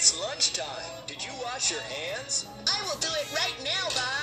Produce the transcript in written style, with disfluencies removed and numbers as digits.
It's lunchtime. Did you wash your hands? I will do it right now, Bob.